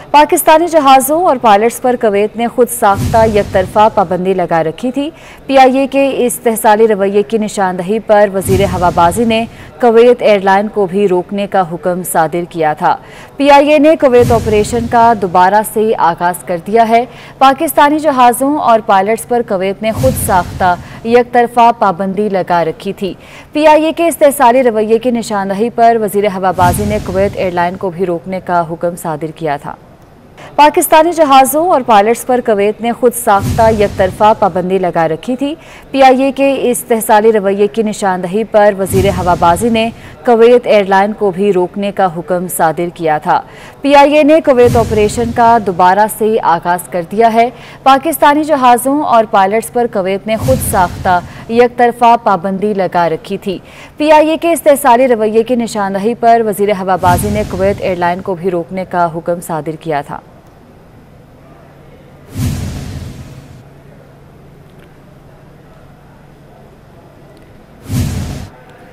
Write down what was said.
पाकिस्तानी जहाज़ों और पायलट्स पर कुवैत ने खुद साख्ता यकतरफा पाबंदी लगा रखी थी। PIA के इस्तेहसाली रवैये की निशानदही पर वज़ीर हवाबाजी ने कुवैत एयरलाइन को भी रोकने का हुक्म सादिर किया था। PIA ने कुवैत ऑपरेशन का दोबारा से आगाज़ कर दिया है। पाकिस्तानी जहाज़ों और पायलट्स पर कुवैत ने खुद साख्ता यकतरफा पाबंदी लगा रखी थी। PIA के इस्तेहसाली रवैये की निशानदही पर वज़ीर हवाबाजी ने कुवैत एयरलाइन को भी रोकने का हुक्म सादिर किया था। पाकिस्तानी जहाज़ों और पायलट्स पर कुवैत ने खुद साख्ता यकतरफा पाबंदी लगा रखी थी। PIA के इस्तेहसाली रवैये की निशानदही पर वज़ीर हवाबाजी ने कुवैत एयरलाइन को भी रोकने का हुक्म सादिर किया था। PIA ने कुवैत ऑपरेशन का दोबारा से आगाज़ कर दिया है। पाकिस्तानी जहाज़ों और पायलट्स पर कुवैत ने खुद साख्ता यकतरफा पाबंदी लगा रखी थी। PIA के इस्तेहसाली रवैये की निशानदही पर वज़ीर हवाबाजी ने कुवैत एयरलाइन को भी रोकने का हुक्म सादिर किया था।